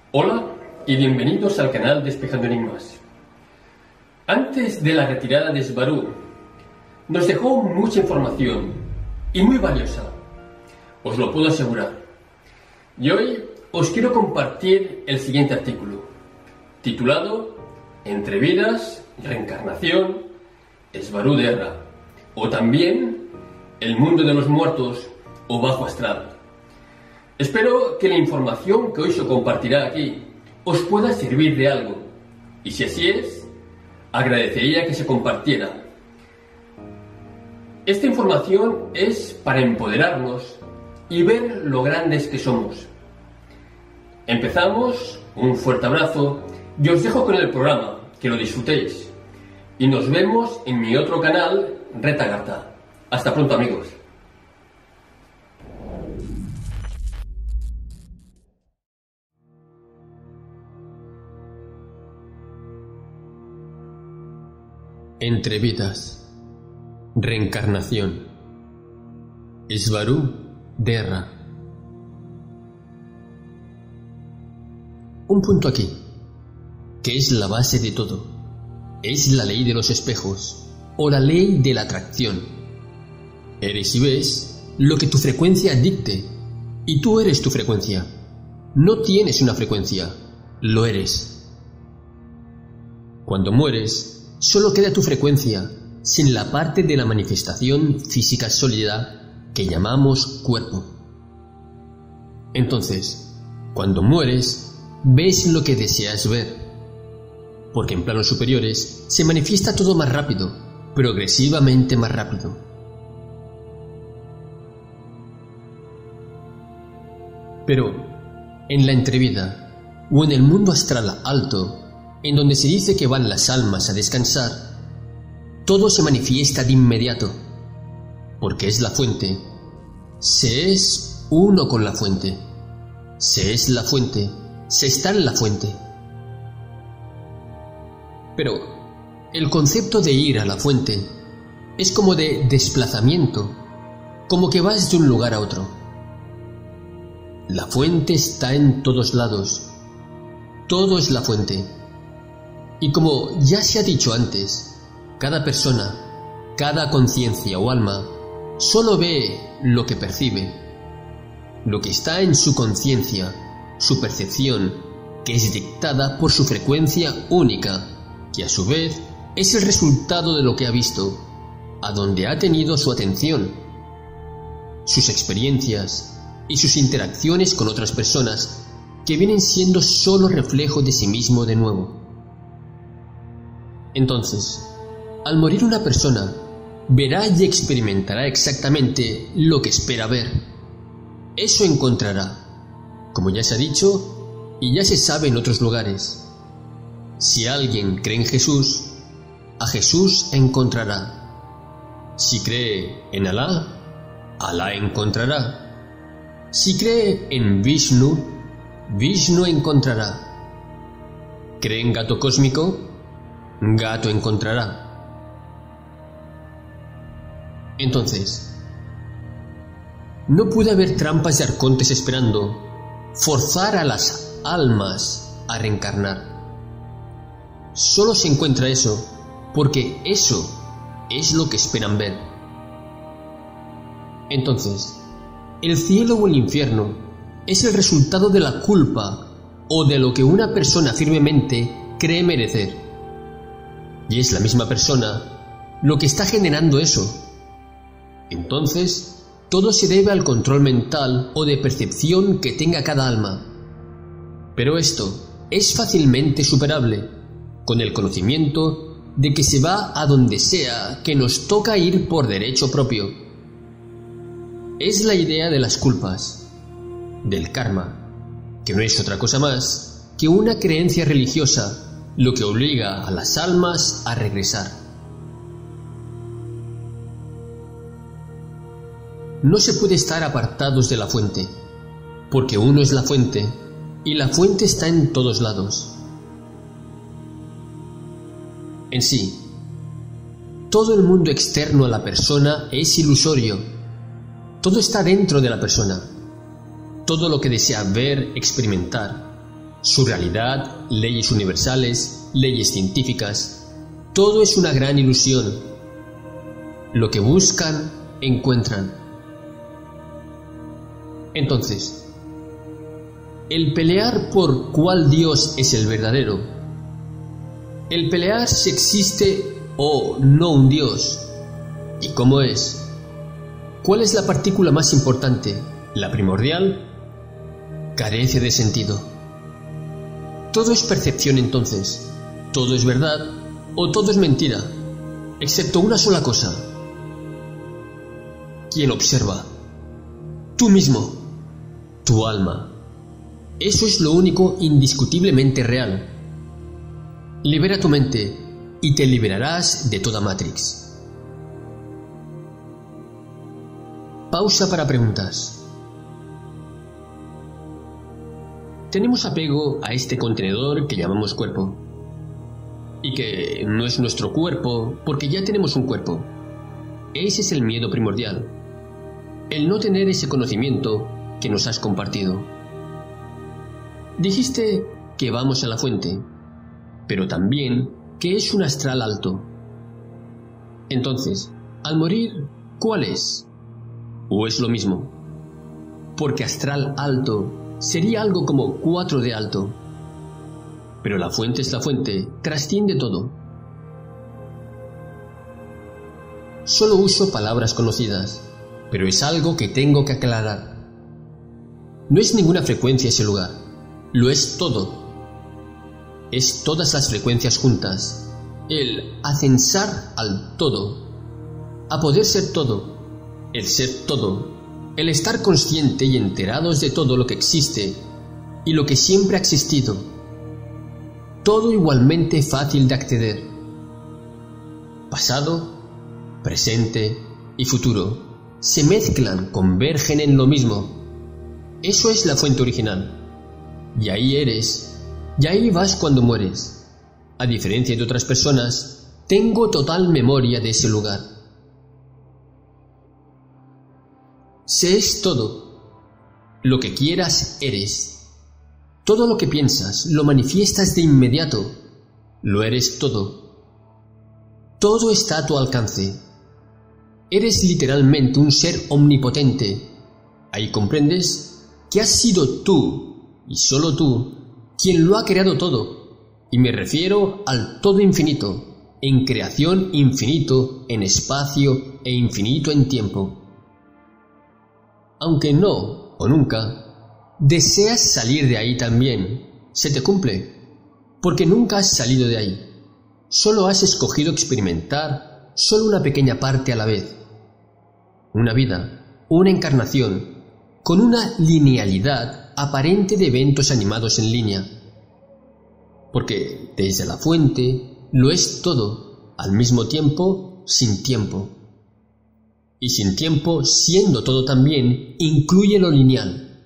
Hola y bienvenidos al canal Despejando Enigmas. Antes de la retirada de Svaru, nos dejó mucha información y muy valiosa, os lo puedo asegurar. Y hoy os quiero compartir el siguiente artículo, titulado Entre vidas, reencarnación, Svaru Derra, o también El mundo de los muertos o bajo astral. Espero que la información que hoy se compartirá aquí os pueda servir de algo, y si así es, agradecería que se compartiera. Esta información es para empoderarnos y ver lo grandes que somos. Empezamos, un fuerte abrazo y os dejo con el programa, que lo disfrutéis. Y nos vemos en mi otro canal, Retagarta. Hasta pronto, amigos. Entre vidas, reencarnación, Svaru Derra. Un punto aquí, que es la base de todo, es la ley de los espejos, o la ley de la atracción. Eres y ves lo que tu frecuencia dicte, y tú eres tu frecuencia. No tienes una frecuencia, lo eres. Cuando mueres, solo queda tu frecuencia, sin la parte de la manifestación física sólida que llamamos cuerpo. Entonces, cuando mueres, ves lo que deseas ver, porque en planos superiores se manifiesta todo más rápido, progresivamente más rápido. Pero, en la entrevida, o en el mundo astral alto, en donde se dice que van las almas a descansar, todo se manifiesta de inmediato, porque es la fuente. Se es uno con la fuente. Se es la fuente, se está en la fuente. Pero el concepto de ir a la fuente es como de desplazamiento, como que vas de un lugar a otro. La fuente está en todos lados. Todo es la fuente. Y como ya se ha dicho antes, cada persona, cada conciencia o alma, solo ve lo que percibe, lo que está en su conciencia, su percepción, que es dictada por su frecuencia única, que a su vez es el resultado de lo que ha visto, a donde ha tenido su atención. Sus experiencias y sus interacciones con otras personas, que vienen siendo solo reflejo de sí mismo de nuevo. Entonces, al morir una persona, verá y experimentará exactamente lo que espera ver. Eso encontrará, como ya se ha dicho y ya se sabe en otros lugares. Si alguien cree en Jesús, a Jesús encontrará. Si cree en Alá, Alá encontrará. Si cree en Vishnu, Vishnu encontrará. ¿Cree en gato cósmico? Gato encontrará. Entonces, no puede haber trampas y arcontes esperando forzar a las almas a reencarnar. Solo se encuentra eso, porque eso es lo que esperan ver. Entonces, el cielo o el infierno es el resultado de la culpa o de lo que una persona firmemente cree merecer. Y es la misma persona lo que está generando eso. Entonces, todo se debe al control mental o de percepción que tenga cada alma. Pero esto es fácilmente superable, con el conocimiento de que se va a donde sea que nos toca ir por derecho propio. Es la idea de las culpas, del karma, que no es otra cosa más que una creencia religiosa, lo que obliga a las almas a regresar. No se puede estar apartados de la fuente, porque uno es la fuente, y la fuente está en todos lados. En sí, todo el mundo externo a la persona es ilusorio. Todo está dentro de la persona. Todo lo que desea ver, experimentar, Su realidad, leyes universales, leyes científicas, todo es una gran ilusión. Lo que buscan, encuentran. Entonces, el pelear por cuál Dios es el verdadero, el pelear si existe o no un Dios, y cómo es, cuál es la partícula más importante, la primordial, carece de sentido. Todo es percepción entonces, todo es verdad o todo es mentira, excepto una sola cosa. ¿Quién observa? Tú mismo, tu alma. Eso es lo único indiscutiblemente real. Libera tu mente y te liberarás de toda Matrix. Pausa para preguntas. Tenemos apego a este contenedor que llamamos cuerpo, y que no es nuestro cuerpo porque ya tenemos un cuerpo. Ese es el miedo primordial, el no tener ese conocimiento que nos has compartido. Dijiste que vamos a la fuente, pero también que es un astral alto. Entonces, al morir, ¿cuál es? ¿O es lo mismo? Porque astral alto sería algo como 4 de alto. Pero la fuente es la fuente, trasciende todo. Solo uso palabras conocidas, pero es algo que tengo que aclarar. No es ninguna frecuencia ese lugar, lo es todo. Es todas las frecuencias juntas, el ascensar al todo, a poder ser todo, el ser todo, el estar consciente y enterados de todo lo que existe y lo que siempre ha existido. Todo igualmente fácil de acceder. Pasado, presente y futuro se mezclan, convergen en lo mismo. Eso es la fuente original. Y ahí eres, y ahí vas cuando mueres. A diferencia de otras personas, tengo total memoria de ese lugar. Se es todo. Lo que quieras eres. Todo lo que piensas lo manifiestas de inmediato. Lo eres todo. Todo está a tu alcance. Eres literalmente un ser omnipotente. Ahí comprendes que has sido tú, y solo tú, quien lo ha creado todo. Y me refiero al todo infinito, en creación infinito, en espacio e infinito en tiempo. Aunque no, o nunca, deseas salir de ahí también, se te cumple, porque nunca has salido de ahí. Solo has escogido experimentar solo una pequeña parte a la vez. Una vida, una encarnación, con una linealidad aparente de eventos animados en línea. Porque desde la fuente lo es todo, al mismo tiempo, sin tiempo. Y sin tiempo, siendo todo también, incluye lo lineal.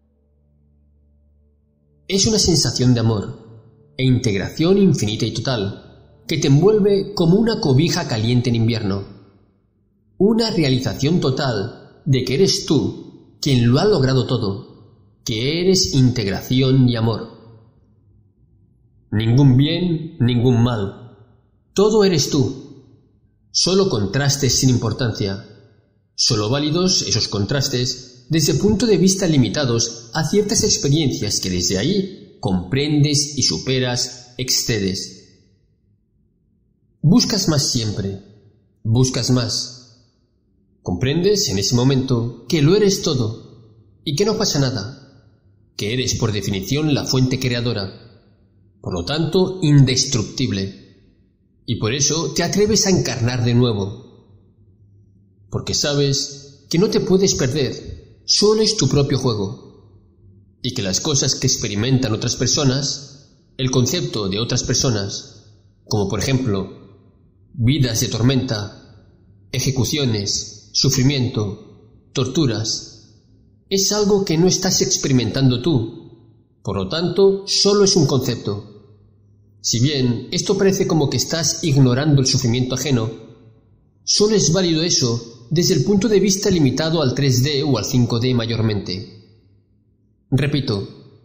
Es una sensación de amor e integración infinita y total, que te envuelve como una cobija caliente en invierno. Una realización total de que eres tú quien lo ha logrado todo, que eres integración y amor. Ningún bien, ningún mal. Todo eres tú. Solo contrastes sin importancia. Solo válidos esos contrastes desde punto de vista limitados a ciertas experiencias que desde ahí comprendes y superas, excedes. Buscas más siempre. Buscas más. Comprendes en ese momento que lo eres todo y que no pasa nada, que eres por definición la fuente creadora, por lo tanto indestructible, y por eso te atreves a encarnar de nuevo, porque sabes que no te puedes perder, solo es tu propio juego, y que las cosas que experimentan otras personas, el concepto de otras personas, como por ejemplo, vidas de tormenta, ejecuciones, sufrimiento, torturas, es algo que no estás experimentando tú, por lo tanto, solo es un concepto. Si bien esto parece como que estás ignorando el sufrimiento ajeno, solo es válido eso desde el punto de vista limitado al 3D o al 5D mayormente. Repito,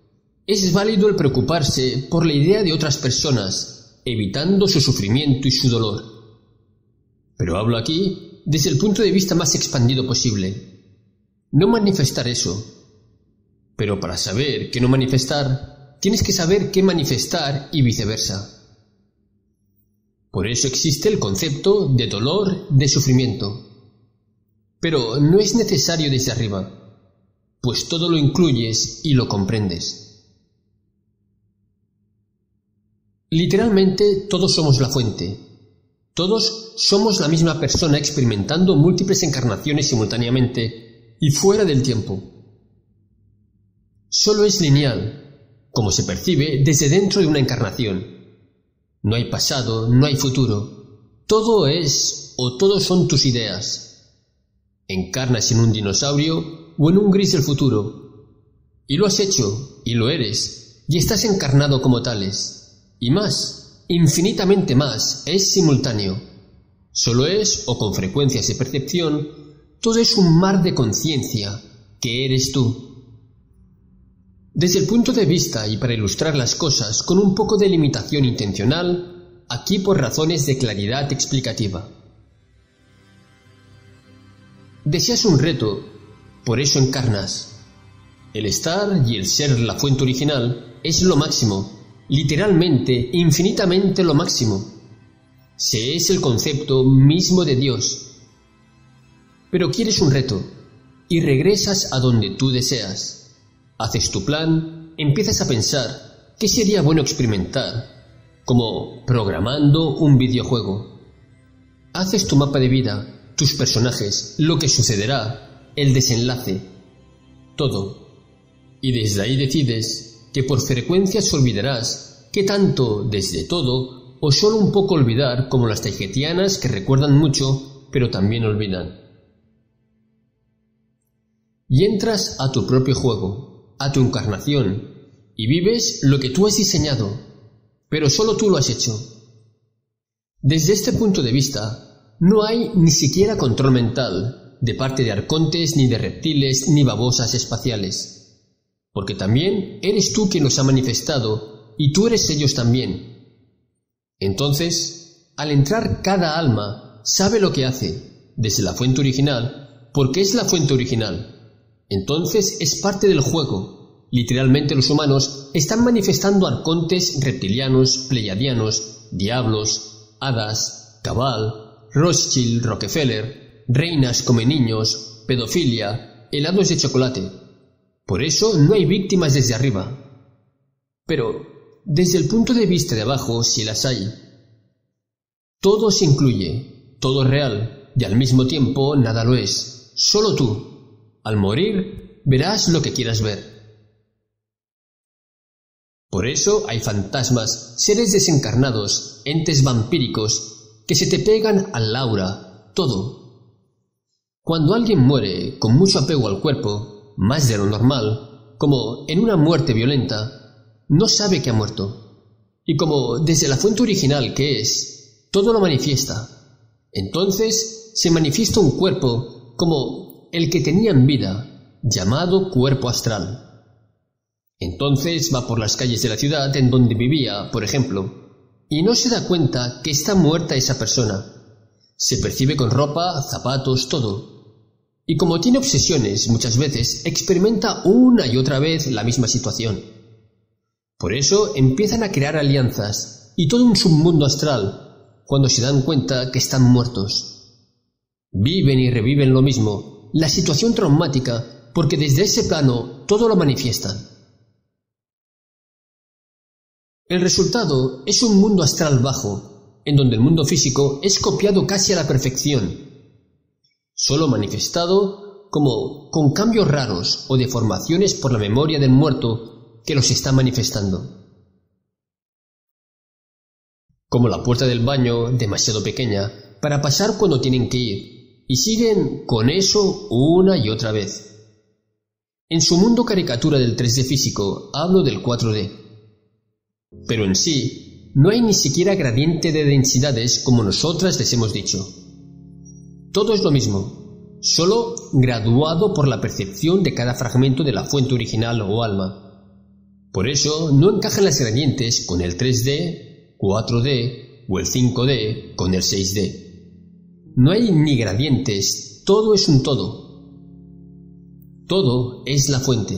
Es válido el preocuparse por la idea de otras personas, evitando su sufrimiento y su dolor. Pero hablo aquí desde el punto de vista más expandido posible. No manifestar eso. Pero para saber qué no manifestar, tienes que saber qué manifestar y viceversa. Por eso existe el concepto de dolor, de sufrimiento. Pero no es necesario desde arriba, pues todo lo incluyes y lo comprendes. Literalmente todos somos la fuente. Todos somos la misma persona experimentando múltiples encarnaciones simultáneamente y fuera del tiempo. Solo es lineal, como se percibe desde dentro de una encarnación. No hay pasado, no hay futuro. Todo es o todos son tus ideas. Encarnas en un dinosaurio o en un gris del futuro. Y lo has hecho, y lo eres, y estás encarnado como tales. Y más, infinitamente más, es simultáneo. Solo es, o con frecuencias de percepción, todo es un mar de conciencia, que eres tú. Desde el punto de vista y para ilustrar las cosas con un poco de limitación intencional, aquí por razones de claridad explicativa. Deseas un reto, por eso encarnas. El estar y el ser la fuente original es lo máximo, literalmente, infinitamente lo máximo. Se es el concepto mismo de Dios. Pero quieres un reto, y regresas a donde tú deseas. Haces tu plan, empiezas a pensar qué sería bueno experimentar, como programando un videojuego. Haces tu mapa de vida, tus personajes, lo que sucederá, el desenlace, todo. Y desde ahí decides que por frecuencias olvidarás qué tanto desde todo o solo un poco olvidar como las tahitianas que recuerdan mucho pero también olvidan. Y entras a tu propio juego, a tu encarnación, y vives lo que tú has diseñado, pero solo tú lo has hecho. Desde este punto de vista, no hay ni siquiera control mental de parte de arcontes, ni de reptiles, ni babosas espaciales, porque también eres tú quien los ha manifestado, y tú eres ellos también. Entonces, al entrar cada alma sabe lo que hace, desde la fuente original, porque es la fuente original. Entonces es parte del juego. Literalmente los humanos están manifestando arcontes reptilianos, pleiadianos, diablos, hadas, cabal, Rothschild, Rockefeller, reinas come niños, pedofilia, helados de chocolate. Por eso no hay víctimas desde arriba. Pero, desde el punto de vista de abajo, sí las hay. Todo se incluye, todo es real, y al mismo tiempo nada lo es, solo tú. Al morir, verás lo que quieras ver. Por eso hay fantasmas, seres desencarnados, entes vampíricos, que se te pegan al aura, todo. Cuando alguien muere con mucho apego al cuerpo, más de lo normal, como en una muerte violenta, no sabe que ha muerto. Y como desde la fuente original que es, todo lo manifiesta. Entonces se manifiesta un cuerpo como el que tenía en vida, llamado cuerpo astral. Entonces va por las calles de la ciudad en donde vivía, por ejemplo, y no se da cuenta que está muerta esa persona. Se percibe con ropa, zapatos, todo. Y como tiene obsesiones, muchas veces experimenta una y otra vez la misma situación. Por eso empiezan a crear alianzas y todo un submundo astral, cuando se dan cuenta que están muertos. Viven y reviven lo mismo, la situación traumática, porque desde ese plano todo lo manifiestan. El resultado es un mundo astral bajo, en donde el mundo físico es copiado casi a la perfección, solo manifestado como con cambios raros o deformaciones por la memoria del muerto que los está manifestando. Como la puerta del baño demasiado pequeña para pasar cuando tienen que ir, y siguen con eso una y otra vez. En su mundo caricatura del 3D físico hablo del 4D. Pero en sí, no hay ni siquiera gradiente de densidades como nosotras les hemos dicho. Todo es lo mismo, solo graduado por la percepción de cada fragmento de la fuente original o alma. Por eso no encajan las gradientes con el 3D, 4D o el 5D con el 6D. No hay ni gradientes, todo es un todo. Todo es la fuente.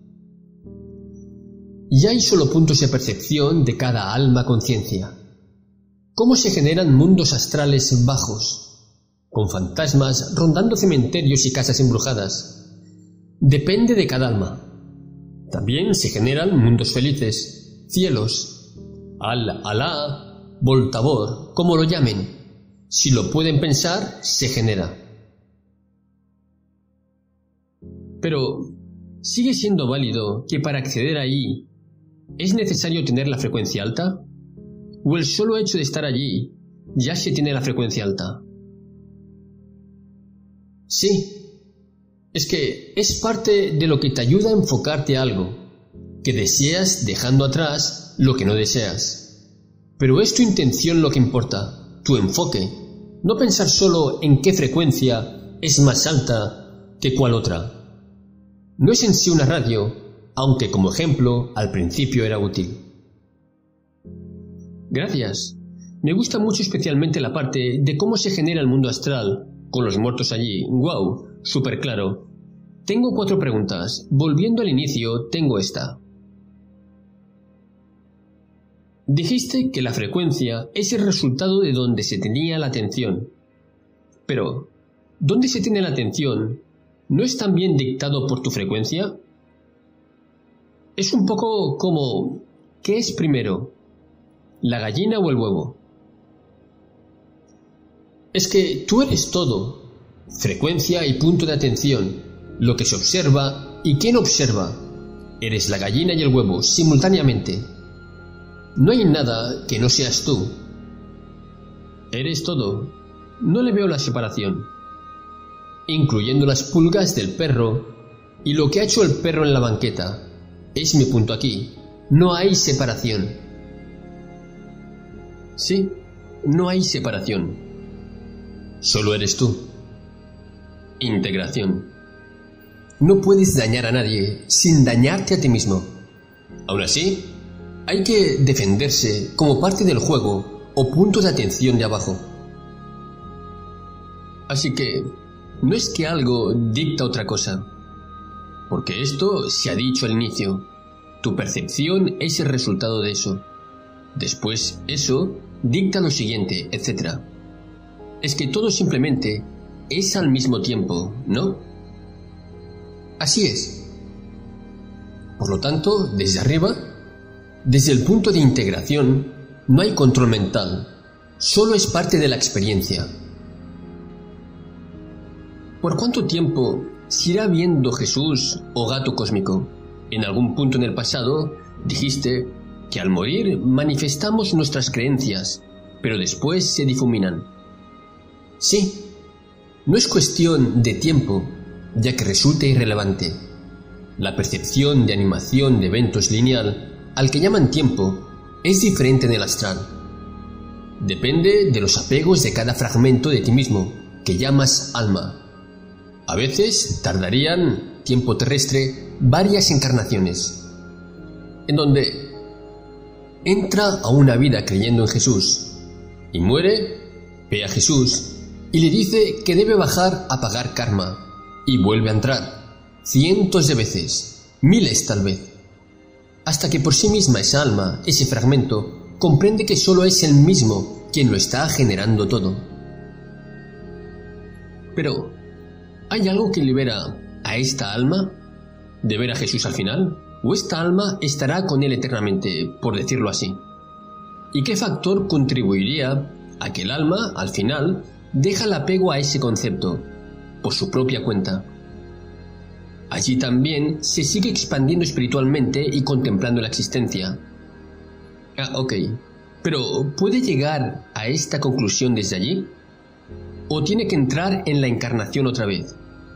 Y hay solo puntos de percepción de cada alma-conciencia. ¿Cómo se generan mundos astrales bajos, con fantasmas rondando cementerios y casas embrujadas? Depende de cada alma. También se generan mundos felices, cielos, Al-Alá, Voltabor, como lo llamen. Si lo pueden pensar, se genera. Pero, ¿sigue siendo válido que para acceder ahí es necesario tener la frecuencia alta? ¿O el solo hecho de estar allí ya se tiene la frecuencia alta? Sí. Es que es parte de lo que te ayuda a enfocarte a algo, que deseas dejando atrás lo que no deseas. Pero es tu intención lo que importa, tu enfoque, no pensar solo en qué frecuencia es más alta que cuál otra. No es en sí una radio, aunque como ejemplo al principio era útil. Gracias. Me gusta mucho especialmente la parte de cómo se genera el mundo astral, con los muertos allí. ¡Guau! Súper claro. Tengo 4 preguntas. Volviendo al inicio, tengo esta. Dijiste que la frecuencia es el resultado de donde se tenía la atención. Pero, ¿dónde se tiene la atención no es también dictado por tu frecuencia? Es un poco como, ¿qué es primero? ¿La gallina o el huevo? Es que tú eres todo. Frecuencia y punto de atención, lo que se observa y quién observa. Eres la gallina y el huevo simultáneamente. No hay nada que no seas tú. Eres todo. No le veo la separación. Incluyendo las pulgas del perro y lo que ha hecho el perro en la banqueta. Es mi punto aquí. No hay separación. Sí, no hay separación. Solo eres tú. Integración. No puedes dañar a nadie sin dañarte a ti mismo. Aún así, hay que defenderse como parte del juego o punto de atención de abajo. Así que, no es que algo dicta otra cosa, porque esto se ha dicho al inicio. Tu percepción es el resultado de eso. Después, eso dicta lo siguiente, etc. Es que todo simplemente es al mismo tiempo, ¿no? Así es. Por lo tanto, desde arriba, desde el punto de integración, no hay control mental, solo es parte de la experiencia. ¿Por cuánto tiempo se irá viendo Jesús o gato cósmico? En algún punto en el pasado dijiste que al morir manifestamos nuestras creencias, pero después se difuminan. Sí. No es cuestión de tiempo, ya que resulta irrelevante. La percepción de animación de eventos lineal, al que llaman tiempo, es diferente en el astral. Depende de los apegos de cada fragmento de ti mismo, que llamas alma. A veces tardarían, tiempo terrestre, varias encarnaciones, en donde entra a una vida creyendo en Jesús, y muere, ve a Jesús, y le dice que debe bajar a pagar karma, y vuelve a entrar, cientos de veces, miles tal vez, hasta que por sí misma esa alma, ese fragmento, comprende que solo es él mismo quien lo está generando todo. Pero, ¿hay algo que libera a esta alma de ver a Jesús al final? ¿O esta alma estará con él eternamente, por decirlo así? ¿Y qué factor contribuiría a que el alma, al final, deja el apego a ese concepto, por su propia cuenta? Allí también se sigue expandiendo espiritualmente y contemplando la existencia. Ok, pero ¿puede llegar a esta conclusión desde allí? ¿O tiene que entrar en la encarnación otra vez?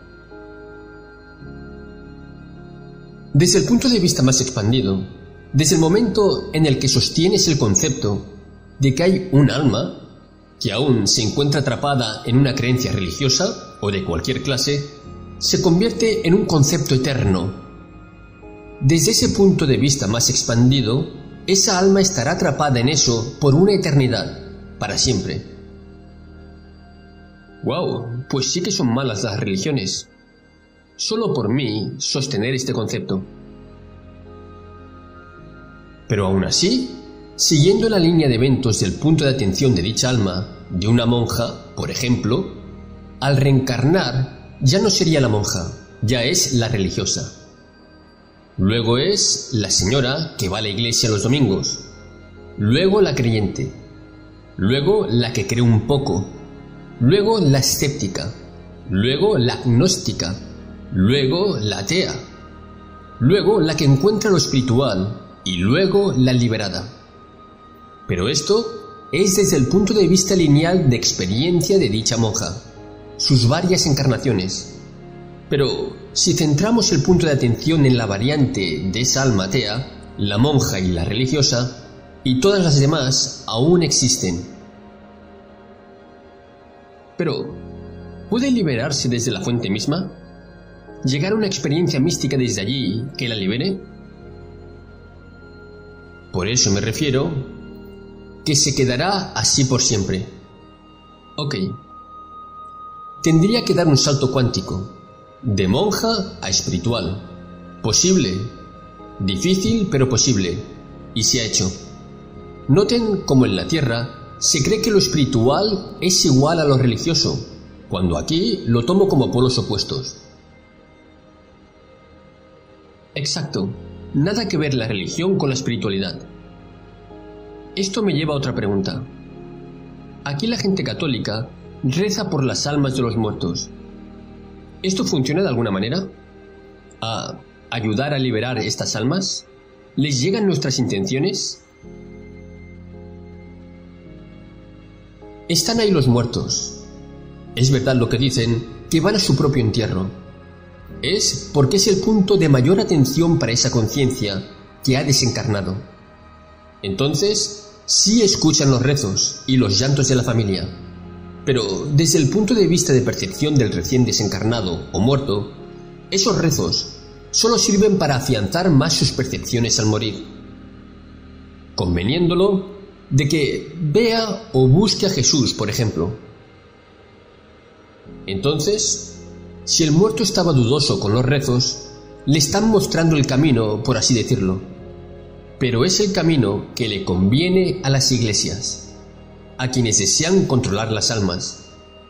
Desde el punto de vista más expandido, desde el momento en el que sostienes el concepto de que hay un alma que aún se encuentra atrapada en una creencia religiosa o de cualquier clase, se convierte en un concepto eterno. desde ese punto de vista más expandido, esa alma estará atrapada en eso por una eternidad, para siempre. ¡Wow! Pues sí que son malas las religiones. Solo por mí sostener este concepto. Pero aún así, siguiendo la línea de eventos del punto de atención de dicha alma, de una monja, por ejemplo, al reencarnar ya no sería la monja, ya es la religiosa. Luego es la señora que va a la iglesia los domingos, luego la creyente, luego la que cree un poco, luego la escéptica, luego la agnóstica, luego la atea, luego la que encuentra lo espiritual y luego la liberada. Pero esto es desde el punto de vista lineal de experiencia de dicha monja, sus varias encarnaciones. Pero si centramos el punto de atención en la variante de esa alma atea, la monja y la religiosa, y todas las demás aún existen. Pero, ¿puede liberarse desde la fuente misma? ¿Llegar a una experiencia mística desde allí que la libere? Por eso me refiero que se quedará así por siempre. Ok. Tendría que dar un salto cuántico, de monja a espiritual. Posible. Difícil, pero posible. Y se ha hecho. Noten cómo en la Tierra se cree que lo espiritual es igual a lo religioso, cuando aquí lo tomo como polos opuestos. Exacto. Nada que ver la religión con la espiritualidad. Esto me lleva a otra pregunta. Aquí la gente católica reza por las almas de los muertos. ¿Esto funciona de alguna manera? ¿A ayudar a liberar estas almas? ¿Les llegan nuestras intenciones? Están ahí los muertos. Es verdad lo que dicen, que van a su propio entierro. Es porque es el punto de mayor atención para esa conciencia que ha desencarnado. Entonces, sí escuchan los rezos y los llantos de la familia. Pero desde el punto de vista de percepción del recién desencarnado o muerto, esos rezos solo sirven para afianzar más sus percepciones al morir, conveniéndolo de que vea o busque a Jesús, por ejemplo. Entonces, si el muerto estaba dudoso con los rezos, le están mostrando el camino, por así decirlo. Pero es el camino que le conviene a las iglesias, a quienes desean controlar las almas.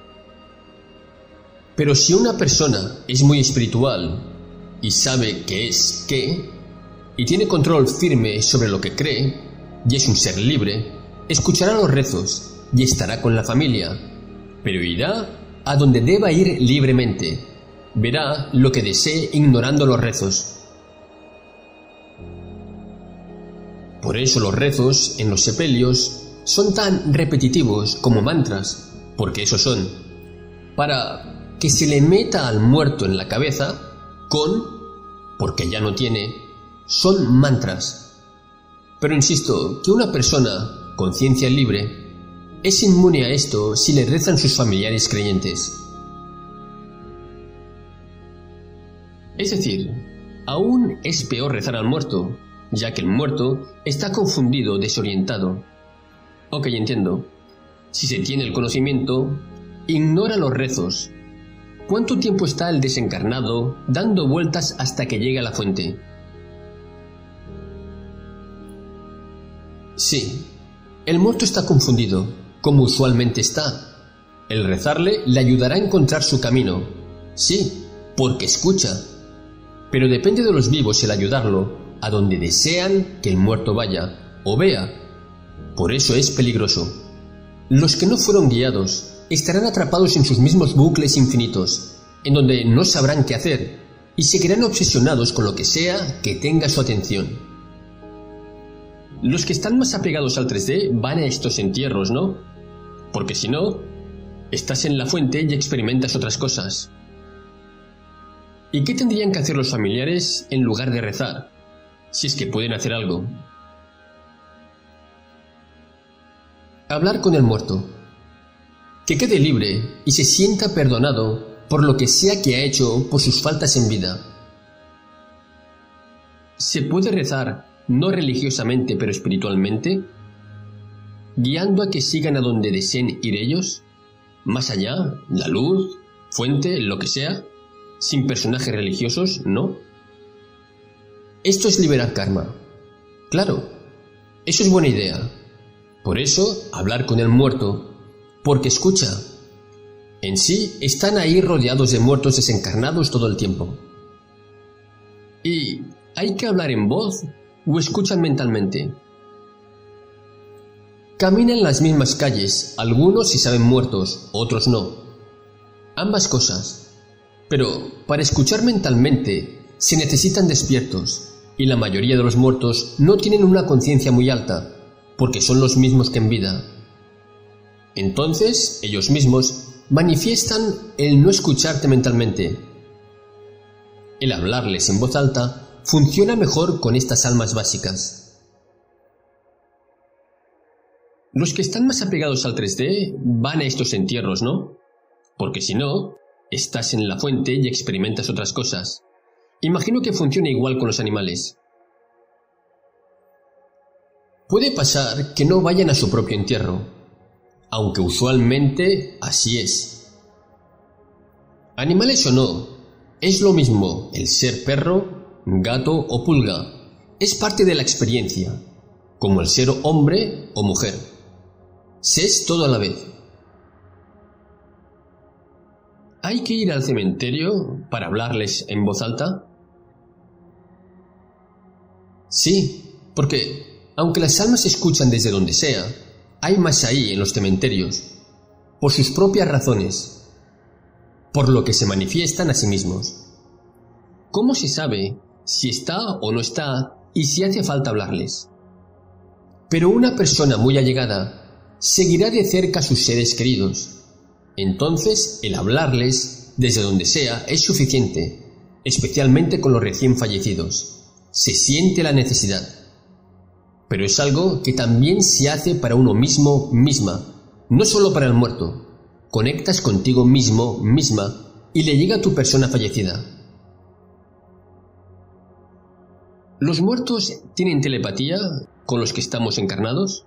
Pero si una persona es muy espiritual y sabe qué es qué, y tiene control firme sobre lo que cree, y es un ser libre, escuchará los rezos y estará con la familia, pero irá a donde deba ir libremente, verá lo que desee ignorando los rezos. Por eso los rezos en los sepelios son tan repetitivos como mantras, porque eso son, para que se le meta al muerto en la cabeza porque ya no tiene, son mantras. Pero insisto que una persona con conciencia libre es inmune a esto si le rezan sus familiares creyentes. Es decir, aún es peor rezar al muerto, ya que el muerto está confundido, desorientado. Ok, entiendo. Si se tiene el conocimiento, ignora los rezos. ¿Cuánto tiempo está el desencarnado dando vueltas hasta que llegue a la fuente? Sí, el muerto está confundido, como usualmente está. El rezarle le ayudará a encontrar su camino. Sí, porque escucha. Pero depende de los vivos el ayudarlo a donde desean que el muerto vaya o vea. Por eso es peligroso. Los que no fueron guiados estarán atrapados en sus mismos bucles infinitos, en donde no sabrán qué hacer y seguirán obsesionados con lo que sea que tenga su atención. Los que están más apegados al 3D van a estos entierros, ¿no? Porque si no, estás en la fuente y experimentas otras cosas. ¿Y qué tendrían que hacer los familiares en lugar de rezar? Si es que pueden hacer algo. Hablar con el muerto. Que quede libre y se sienta perdonado por lo que sea que ha hecho por sus faltas en vida. ¿Se puede rezar no religiosamente pero espiritualmente? Guiando a que sigan a donde deseen ir ellos, más allá, la luz, fuente, lo que sea, sin personajes religiosos, ¿no? Esto es liberar karma. Claro, eso es buena idea. Por eso, hablar con el muerto, porque escucha. En sí, están ahí rodeados de muertos desencarnados todo el tiempo. ¿Y hay que hablar en voz o escuchan mentalmente? Caminan las mismas calles, algunos si saben muertos, otros no. Ambas cosas. Pero para escuchar mentalmente se necesitan despiertos, y la mayoría de los muertos no tienen una conciencia muy alta, porque son los mismos que en vida. Entonces, ellos mismos manifiestan el no escucharte mentalmente. El hablarles en voz alta funciona mejor con estas almas básicas. Los que están más apegados al 3D van a estos entierros, ¿no? Porque si no, estás en la fuente y experimentas otras cosas. Imagino que funciona igual con los animales. Puede pasar que no vayan a su propio entierro, aunque usualmente así es. Animales o no, es lo mismo el ser perro, gato o pulga. Es parte de la experiencia, como el ser hombre o mujer. Se es todo a la vez. ¿Hay que ir al cementerio para hablarles en voz alta? Sí, porque aunque las almas se escuchan desde donde sea, hay más ahí en los cementerios, por sus propias razones, por lo que se manifiestan a sí mismos. ¿Cómo se sabe si está o no está y si hace falta hablarles? Pero una persona muy allegada seguirá de cerca a sus seres queridos. Entonces, el hablarles desde donde sea es suficiente, especialmente con los recién fallecidos. Se siente la necesidad. Pero es algo que también se hace para uno mismo, misma, no solo para el muerto. Conectas contigo mismo, misma, y le llega a tu persona fallecida. ¿Los muertos tienen telepatía con los que estamos encarnados?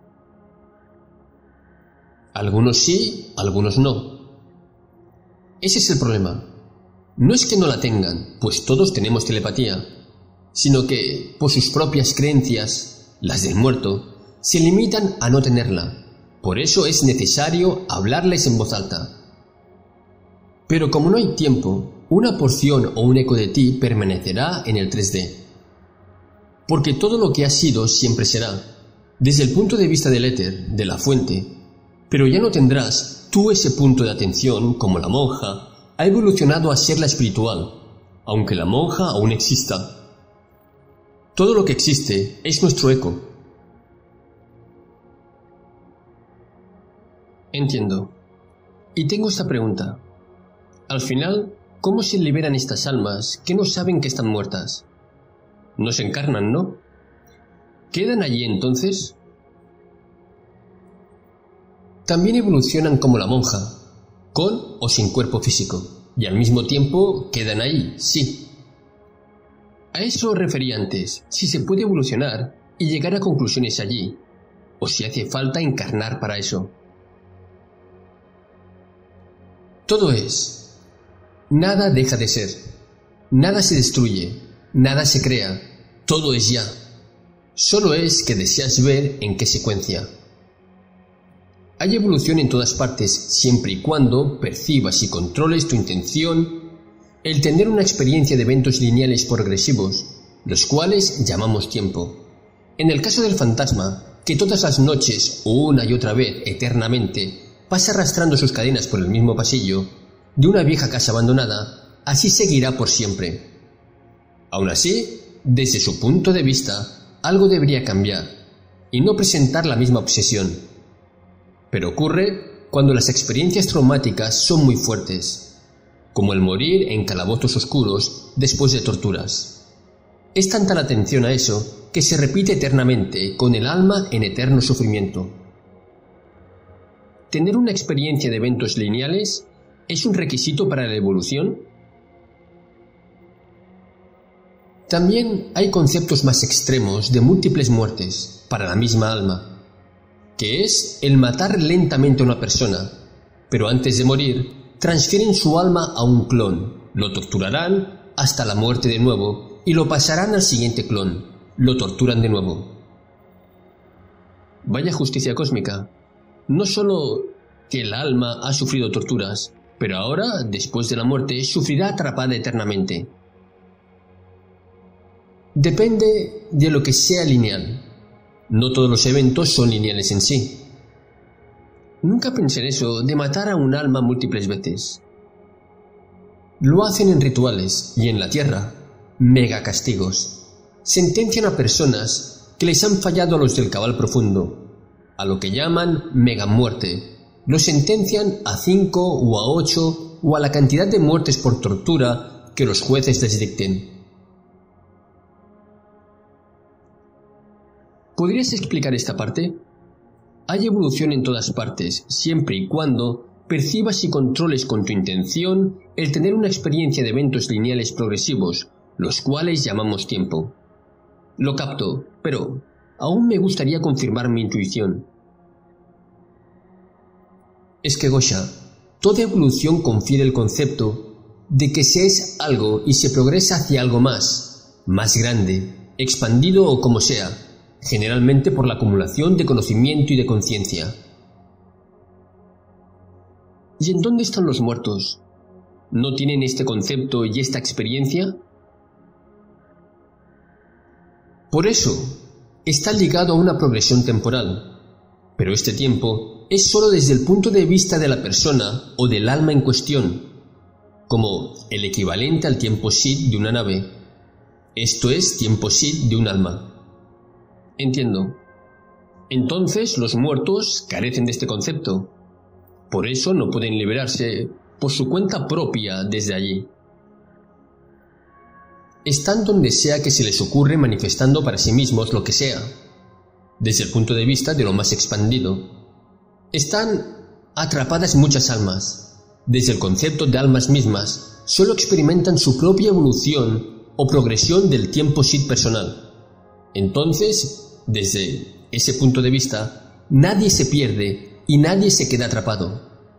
Algunos sí, algunos no. Ese es el problema. No es que no la tengan, pues todos tenemos telepatía, sino que, por sus propias creencias, las del muerto, se limitan a no tenerla. Por eso es necesario hablarles en voz alta. Pero como no hay tiempo, una porción o un eco de ti permanecerá en el 3D. Porque todo lo que ha sido siempre será, desde el punto de vista del éter, de la fuente, pero ya no tendrás tú ese punto de atención como la monja ha evolucionado a ser la espiritual, aunque la monja aún exista. Todo lo que existe es nuestro eco. Entiendo. Y tengo esta pregunta. Al final, ¿cómo se liberan estas almas que no saben que están muertas? No se encarnan, ¿no? ¿Quedan allí entonces? También evolucionan como la monja, con o sin cuerpo físico, y al mismo tiempo quedan ahí, sí. A eso refería antes, si se puede evolucionar y llegar a conclusiones allí, o si hace falta encarnar para eso. Todo es. Nada deja de ser. Nada se destruye. Nada se crea. Todo es ya. Solo es que deseas ver en qué secuencia. Hay evolución en todas partes, siempre y cuando percibas y controles tu intención, el tener una experiencia de eventos lineales progresivos, los cuales llamamos tiempo. En el caso del fantasma, que todas las noches, una y otra vez, eternamente, pasa arrastrando sus cadenas por el mismo pasillo de una vieja casa abandonada, así seguirá por siempre. Aún así, desde su punto de vista, algo debería cambiar, y no presentar la misma obsesión. Pero ocurre cuando las experiencias traumáticas son muy fuertes, como el morir en calabozos oscuros después de torturas. Es tanta la atención a eso que se repite eternamente, con el alma en eterno sufrimiento. ¿Tener una experiencia de eventos lineales es un requisito para la evolución? También hay conceptos más extremos de múltiples muertes para la misma alma, que es el matar lentamente a una persona, pero antes de morir transfieren su alma a un clon, lo torturarán hasta la muerte de nuevo y lo pasarán al siguiente clon, lo torturan de nuevo. Vaya justicia cósmica. No solo que el alma ha sufrido torturas, pero ahora, después de la muerte, sufrirá atrapada eternamente. Depende de lo que sea lineal. No todos los eventos son lineales en sí. Nunca pensé en eso de matar a un alma múltiples veces. Lo hacen en rituales y en la tierra, mega castigos. Sentencian a personas que les han fallado a los del cabal profundo, a lo que llaman mega muerte. Los sentencian a 5 o a 8 o a la cantidad de muertes por tortura que los jueces les dicten. ¿Podrías explicar esta parte? Hay evolución en todas partes, siempre y cuando percibas y controles con tu intención el tener una experiencia de eventos lineales progresivos, los cuales llamamos tiempo. Lo capto, pero aún me gustaría confirmar mi intuición. Es que, Gosha, toda evolución confiere el concepto de que se es algo y se progresa hacia algo más grande, expandido o como sea, generalmente por la acumulación de conocimiento y de conciencia. ¿Y en dónde están los muertos? ¿No tienen este concepto y esta experiencia? Por eso, está ligado a una progresión temporal, pero este tiempo es solo desde el punto de vista de la persona o del alma en cuestión, como el equivalente al tiempo SID de una nave. Esto es tiempo SID de un alma. Entiendo. Entonces los muertos carecen de este concepto. Por eso no pueden liberarse por su cuenta propia desde allí. Están donde sea que se les ocurre manifestando para sí mismos lo que sea, desde el punto de vista de lo más expandido. Están atrapadas muchas almas. Desde el concepto de almas mismas, solo experimentan su propia evolución o progresión del tiempo SID personal. Entonces, desde ese punto de vista, nadie se pierde y nadie se queda atrapado.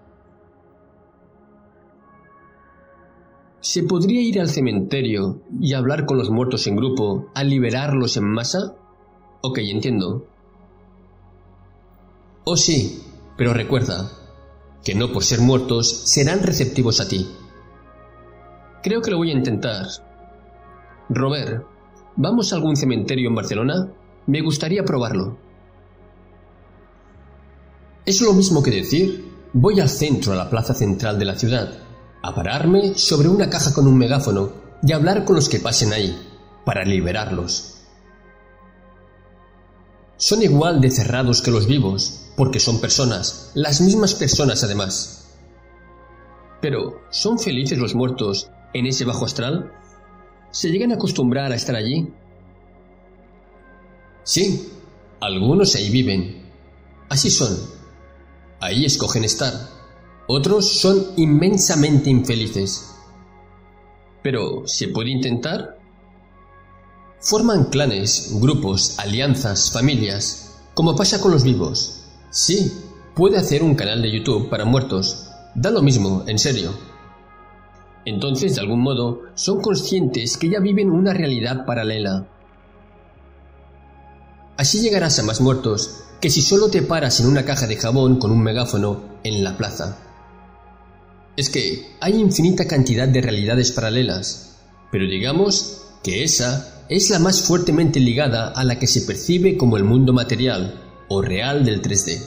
¿Se podría ir al cementerio y hablar con los muertos en grupo al liberarlos en masa? Ok, entiendo. Oh sí, pero recuerda que no por ser muertos serán receptivos a ti. Creo que lo voy a intentar. Robert, ¿vamos a algún cementerio en Barcelona? Me gustaría probarlo. Es lo mismo que decir, voy al centro, a la plaza central de la ciudad, a pararme sobre una caja con un megáfono y hablar con los que pasen ahí, para liberarlos. Son igual de cerrados que los vivos, porque son personas, las mismas personas además. Pero, ¿son felices los muertos en ese bajo astral? ¿Se llegan a acostumbrar a estar allí? Sí, algunos ahí viven. Así son. Ahí escogen estar. Otros son inmensamente infelices. Pero, ¿se puede intentar? Forman clanes, grupos, alianzas, familias, como pasa con los vivos. Sí, puede hacer un canal de YouTube para muertos. Da lo mismo, en serio. Entonces, de algún modo, son conscientes que ya viven una realidad paralela. Así llegarás a más muertos que si solo te paras en una caja de jabón con un megáfono en la plaza. Es que hay infinita cantidad de realidades paralelas, pero digamos que esa es la más fuertemente ligada a la que se percibe como el mundo material o real del 3D.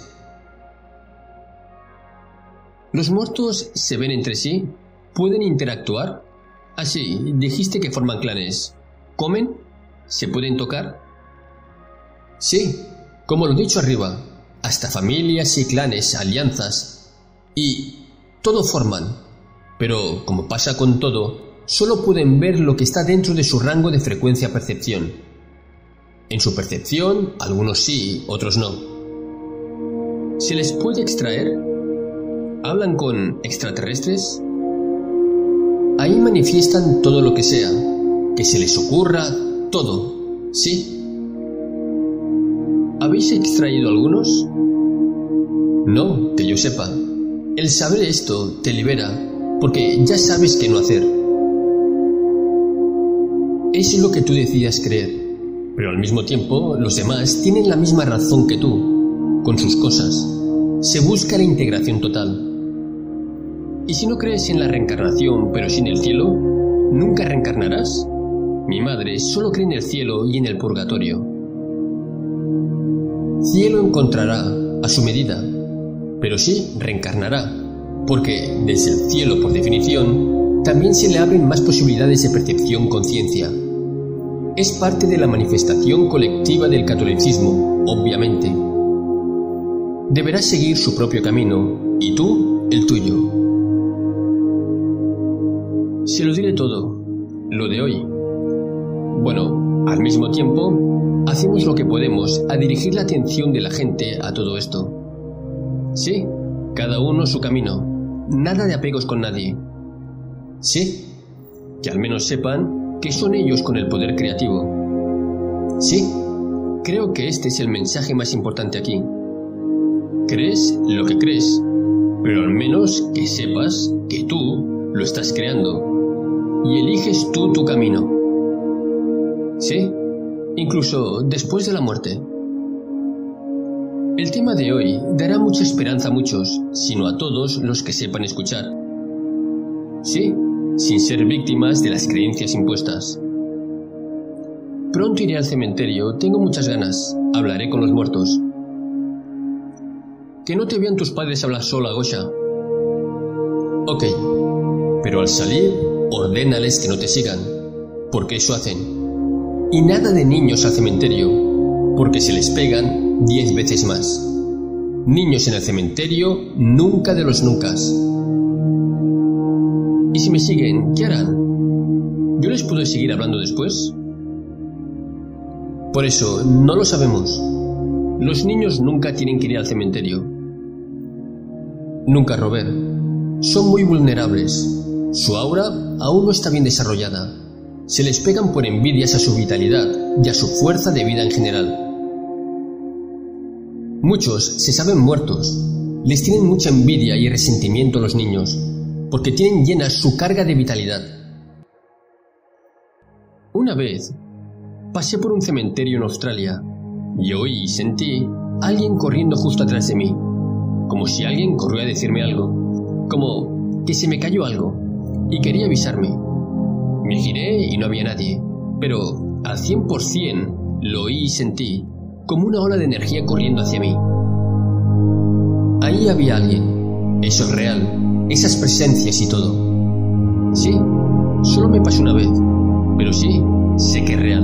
¿Los muertos se ven entre sí? ¿Pueden interactuar? Ah, sí, dijiste que forman clanes. ¿Comen? ¿Se pueden tocar? Sí, como lo dicho arriba, hasta familias y clanes, alianzas, y todo forman, pero como pasa con todo, solo pueden ver lo que está dentro de su rango de frecuencia-percepción. En su percepción, algunos sí, otros no. ¿Se les puede extraer? ¿Hablan con extraterrestres? Ahí manifiestan todo lo que sea, que se les ocurra, todo, ¿sí? ¿Habéis extraído algunos? No, que yo sepa. El saber esto te libera, porque ya sabes qué no hacer. Es lo que tú decidas creer, pero al mismo tiempo los demás tienen la misma razón que tú, con sus cosas. Se busca la integración total. ¿Y si no crees en la reencarnación, pero sin el cielo, nunca reencarnarás? Mi madre solo cree en el cielo y en el purgatorio. Cielo encontrará a su medida, pero sí reencarnará, porque desde el cielo, por definición, también se le abren más posibilidades de percepción-conciencia. Es parte de la manifestación colectiva del catolicismo, obviamente. Deberás seguir su propio camino, y tú, el tuyo. Se lo diré todo, lo de hoy. Bueno, al mismo tiempo, hacemos lo que podemos a dirigir la atención de la gente a todo esto. Sí, cada uno su camino, nada de apegos con nadie. Sí, que al menos sepan que son ellos con el poder creativo. Sí, creo que este es el mensaje más importante aquí. Crees lo que crees, pero al menos que sepas que tú lo estás creando y eliges tú tu camino. Sí, incluso después de la muerte. El tema de hoy dará mucha esperanza a muchos, sino a todos los que sepan escuchar. Sí, sin ser víctimas de las creencias impuestas. Pronto iré al cementerio, tengo muchas ganas, hablaré con los muertos. Que no te vean tus padres hablar sola, Gosha. Ok, pero al salir, ordénales que no te sigan, porque eso hacen. Y nada de niños al cementerio, porque se les pegan 10 veces más. Niños en el cementerio, nunca de los nuncas. ¿Y si me siguen, qué harán? ¿Yo les puedo seguir hablando después? Por eso, no lo sabemos. Los niños nunca tienen que ir al cementerio. Nunca, Robert. Son muy vulnerables. Su aura aún no está bien desarrollada. Se les pegan por envidias a su vitalidad y a su fuerza de vida en general. Muchos se saben muertos. Les tienen mucha envidia y resentimiento a los niños, porque tienen llena su carga de vitalidad. Una vez, pasé por un cementerio en Australia y oí y sentí a alguien corriendo justo atrás de mí, como si alguien corrió a decirme algo, como que se me cayó algo y quería avisarme. Me giré y no había nadie, pero al 100% lo oí y sentí como una ola de energía corriendo hacia mí. Ahí había alguien. Eso es real. Esas presencias y todo. Sí, solo me pasó una vez, pero sí, sé que es real.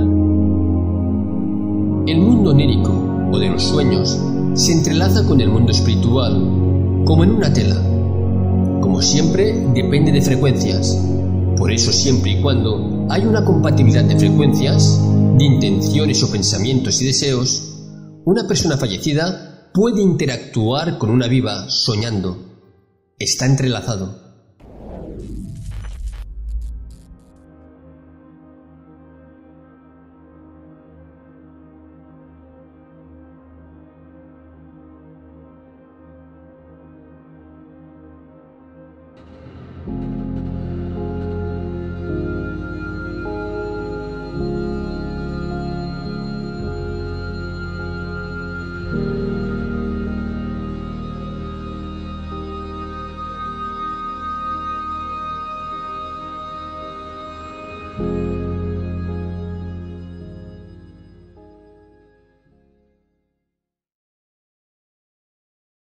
El mundo onírico, o de los sueños, se entrelaza con el mundo espiritual, como en una tela. Como siempre, depende de frecuencias. Por eso, siempre y cuando hay una compatibilidad de frecuencias, de intenciones o pensamientos y deseos, una persona fallecida puede interactuar con una viva soñando. Está entrelazado.